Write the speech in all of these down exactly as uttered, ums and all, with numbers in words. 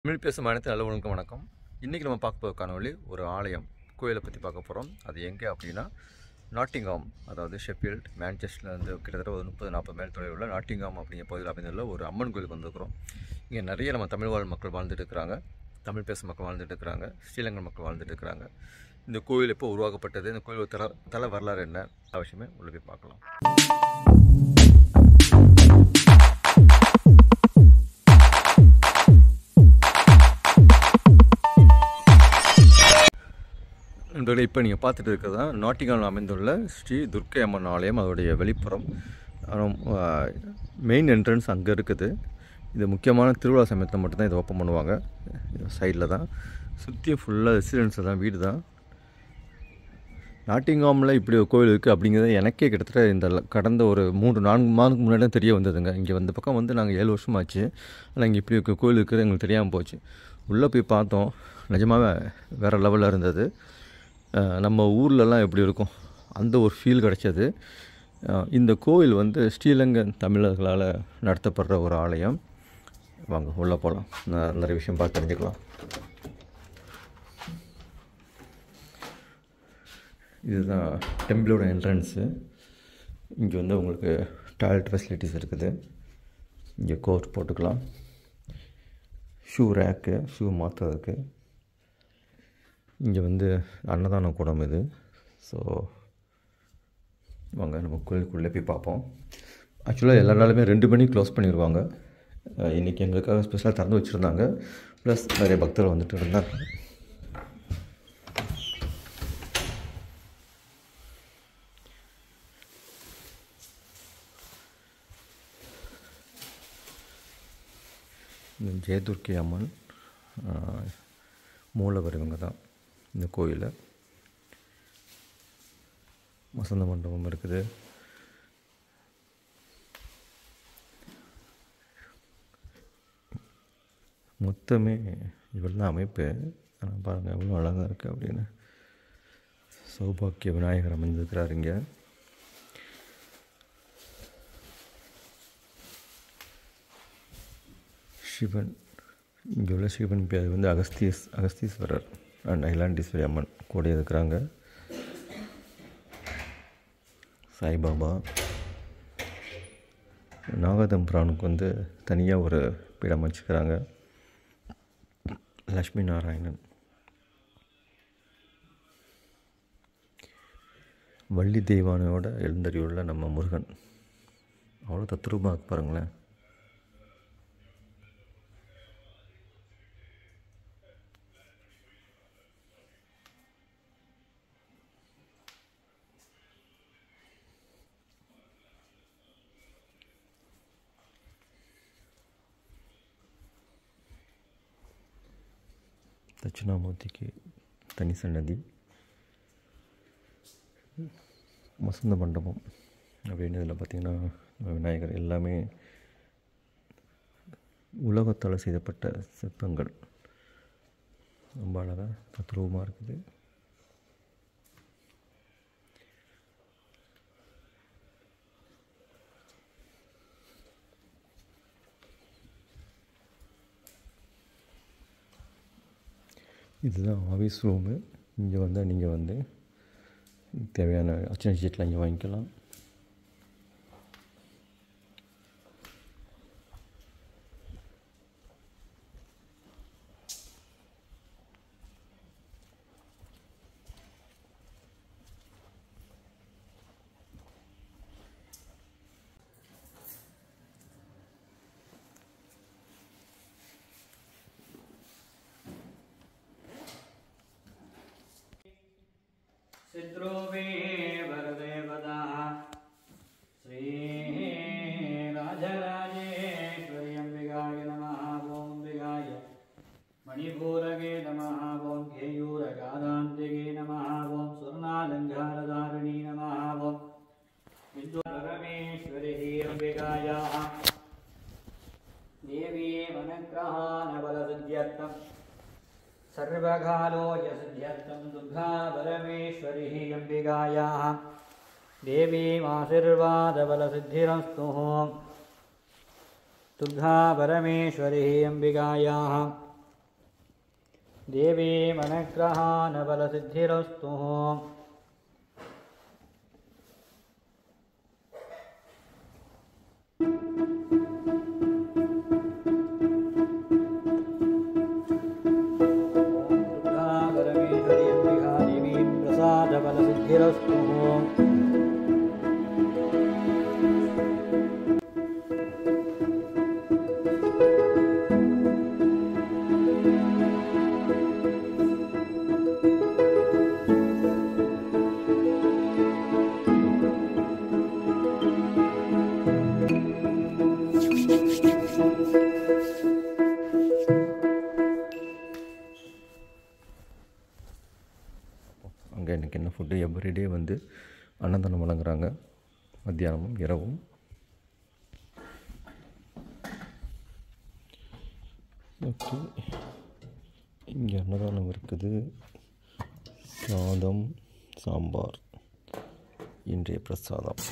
தமிழ் பேசும் அனைத்து நல்லவர்களுக்கும் வணக்கம். இன்றைக்கி நம்ம பார்க்க போகிற காணொளி ஒரு ஆலயம் கோயிலை பற்றி பார்க்க போகிறோம். அது எங்கே அப்படின்னா நாட்டிங்ஹாம், அதாவது ஷெஃபீல்ட் மான்செஸ்டர்லேருந்து கிட்டத்தட்ட ஒரு முப்பது நாற்பது மைல் தொலைவில் உள்ள நாட்டிங்ஹாம் அப்படிங்கிற பகுதியில் அமைந்துள்ள ஒரு அம்மன் கோயிலுக்கு வந்துருக்கிறோம். இங்கே நிறைய நம்ம தமிழ் வாழ் மக்கள் வாழ்ந்துட்டு இருக்கிறாங்க, தமிழ் பேசும் மக்கள் வாழ்ந்துட்டு இருக்கிறாங்க, ஸ்ரீலங்கன் மக்கள் வாழ்ந்துட்டு இருக்கிறாங்க. இந்த கோயில் எப்போ உருவாக்கப்பட்டது, இந்த கோயில் தல தல வரலாறு என்ன அவசியமே உள்ள போய் பார்க்கலாம். நண்பர்களே, இப்போ நீங்கள் பார்த்துட்டு இருக்கிறது தான் நாட்டிங்ஹாமில் அமைந்துள்ள ஸ்ரீ துர்க்கை அம்மன் ஆலயம். அதோடைய வெளிப்புறம் மெயின் என்ட்ரன்ஸ் அங்கே இருக்குது. இது முக்கியமான திருவிழா சமயத்தில் மட்டும்தான் இதை ஓப்பன் பண்ணுவாங்க. சைடில் தான் சுற்றியும் ஃபுல்லாக ரெசிடென்ஸு தான், வீடு தான். நாட்டிங்ஹாமில் இப்படி ஒரு கோயில் இருக்குது அப்படிங்கிறது எனக்கே கிட்டத்தட்ட இந்த கடந்த ஒரு மூன்று நான்கு மாதத்துக்கு முன்னாடி தான் தெரிய வந்ததுங்க. இங்கே வந்த பக்கம் வந்து நாங்கள் ஏழு வருஷமாச்சு. ஆனால் இங்கே இப்படி ஒரு கோயில் இருக்குது எங்களுக்கு தெரியாமல் போச்சு. உள்ளே போய் பார்த்தோம், நிஜமாகவே வேறு லெவலில் இருந்தது. நம்ம ஊர்லலாம் எப்படி இருக்கும் அந்த ஒரு ஃபீல் கிடச்சது. இந்த கோயில் வந்து ஸ்ரீலங்கன் தமிழர்களால் நடத்தப்படுற ஒரு ஆலயம். வாங்க உள்ளே போகலாம், நிறைய விஷயம் பார்த்து தெரிஞ்சுக்கலாம். இதுதான் டெம்பிளோட என்ட்ரன்ஸு. இங்கே வந்து உங்களுக்கு டாய்லெட் ஃபெசிலிட்டிஸ் இருக்குது. இங்கே கோட் போட்டுக்கலாம், ஷூ ரேக்கு, ஷூ மாற்றுறதுக்கு. இங்கே வந்து அன்னதான கூடம் இது. ஸோ வாங்க நம்ம கோயிலுக்குள்ளே போய் பார்ப்போம். ஆக்சுவலாக எல்லா நாளுமே ரெண்டு மணி க்ளோஸ் பண்ணிடுவாங்க. இன்றைக்கி எங்களுக்காக ஸ்பெஷலாக திறந்து வச்சுருந்தாங்க. ப்ளஸ் நிறைய பக்தர்கள் வந்துட்டு இருந்தாங்க. ஜெயதுர்க்கை அம்மன் மூலவர் இவங்க தான். இந்த கோயிலில் வசந்த மண்டபம் இருக்குது. மொத்தமே இவ்வளோ தான் அமைப்பு. ஆனால் பாருங்கள் எவ்வளோ அழகாக இருக்குது அப்படின்னு. சௌபாக்கிய விநாயகர் அமைந்திருக்கிறார் இங்கே. சிவன், இங்கே உள்ள சிவன் பேர் வந்து அகஸ்தீஸ் அகஸ்தீஸ்வரர் அண்ட் ஐலாண்டீஸ்வரி அம்மன் கூட இருக்கிறாங்க. சாய்பாபா, நாகதம்பிரானுக்கு வந்து தனியாக ஒரு பீடம் வச்சுக்கிறாங்க. லக்ஷ்மி நாராயணன், வள்ளி தெய்வானையோட எழுந்தறியுள்ள நம்ம முருகன். அவ்வளோ தத்ரூபமாக பாருங்களேன். தட்சிணாமூர்த்திக்கு தனி சன்னதி. வசந்த மண்டபம் அப்படின்னு இதில் பார்த்திங்கன்னா விநாயகர் எல்லாமே உலோகத்தால் செய்யப்பட்ட சிற்பங்கள். ரொம்ப அழகாக தத்ரூபமாக இருக்குது. இதுதான் ஆஃபீஸ் ரூமு. இங்கே வந்தால் நீங்கள் வந்து தேவையான அர்ச்சனை சீட்லாம் இங்கே வாங்கிக்கலாம். सिद्रोवे वरदेवता श्री राजराजेश्वरी अंबिकाय नमः. ओम अंबिकाय मणिपूरगे नमः. ओम केयूरगादान्तिके नमः. ओम स्वर्णालंकारधारिणी नमः. ओम विद्वरमेश्वरी अंबिकायाः देवी वनग्रहानबलसिद्ध्यर्थम् सर्वकालो यसिद्ध्यर्थं दुर्गा परमेश्वरी अंबिकायाः देवीमाशीर्वादबलसिद्धिरस्तु. दुर्गा परमेश्वरी अंबिकायाः देवी मनग्रहानबलसिद्धिरस्तु। प्रसादबलसिद्धिरस्तु। அங்கே எனக்கு என்ன ஃபுட்டு எவ்ரிடே வந்து அன்னதானம் வழங்குறாங்க, மத்தியானமும் இரவும். ஓகே, இங்கே அன்னதானம் இருக்குது. சாதம், சாம்பார் இன்றைய பிரசாதம்.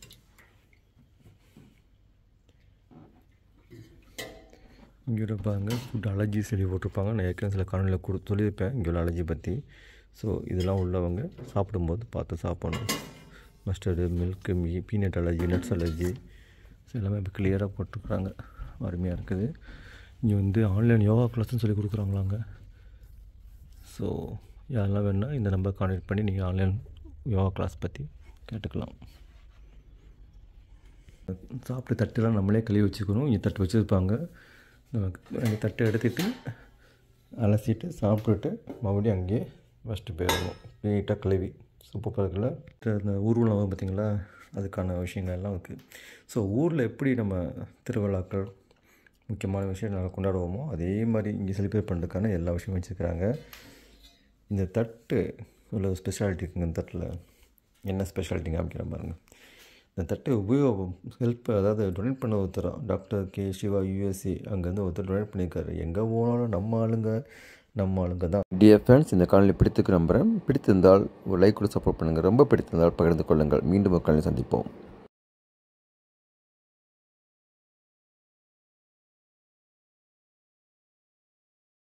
இங்கே இருப்பாங்க ஃபுட் அலர்ஜி சொல்லி போட்டிருப்பாங்க. நான் ஏற்கனவே சில காணொலியில் கொடு சொல்லியிருப்பேன் இங்கே உள்ள அலர்ஜி பற்றி. ஸோ இதெல்லாம் உள்ளவங்க சாப்பிடும்போது பார்த்து சாப்பிடணும். மஸ்டர்டு, மில்க்கு, மீ பீனட் அலர்ஜி, நட்ஸ் அலர்ஜி எல்லாமே இப்போ கிளியராக போட்டிருக்குறாங்க. அருமையாக இருக்குது. இங்கே வந்து ஆன்லைன் யோகா கிளாஸ்ன்னு சொல்லி கொடுக்குறாங்களாங்க. ஸோ யாரெல்லாம் வேணுன்னா இந்த நம்பர் கான்டெக்ட் பண்ணி நீங்கள் ஆன்லைன் யோகா கிளாஸ் பற்றி கேட்டுக்கலாம். சாப்பிட்டு தட்டுலாம் நம்மளே கழுவி வச்சுக்கணும். இங்கே தட்டு வச்சுருப்பாங்க. நம்ம தட்டை எடுத்துகிட்டு அலசிட்டு சாப்பிட்டுட்டு மறுபடியும் அங்கேயே ஃபஸ்ட்டு போயிடணும். நீட்டாக கழுவி சூப்பர் பார்க்கல. இந்த ஊர்வலம் வரும் பார்த்திங்களா, அதுக்கான விஷயங்கள் எல்லாம் இருக்குது. ஸோ ஊரில் எப்படி நம்ம திருவிழாக்கள் முக்கியமான விஷயம் நாங்கள் கொண்டாடுவோமோ அதே மாதிரி இங்கே செலிப்ரேட் பண்ணுறதுக்கான எல்லா விஷயமும் வச்சுருக்கிறாங்க. இந்த தட்டு உள்ள ஸ்பெஷாலிட்டி இருக்குங்க. இந்த தட்டில் என்ன ஸ்பெஷாலிட்டிங்க அப்படிங்கிற பாருங்கள். இந்த தட்டு உபயோகம் ஹெல்ப் அதாவது டொனேட் பண்ண ஒருத்தர் டாக்டர் கே சிவா யூஎஸ்ஏ அங்கேருந்து ஒருத்தர் டொனேட் பண்ணியிருக்காரு. எங்கே போனாலும் நம்ம ஆளுங்க நம்ம ஆளுங்க தான். டியர் ஃப்ரெண்ட்ஸ், இந்த காணொலி பிடித்துக்கு நம்புகிறேன். பிடித்திருந்தால் ஒரு லைக் கூட சப்போர்ட் பண்ணுங்கள். ரொம்ப பிடித்திருந்தால் பகிர்ந்து கொள்ளுங்கள். மீண்டும் ஒரு காணொலி சந்திப்போம்.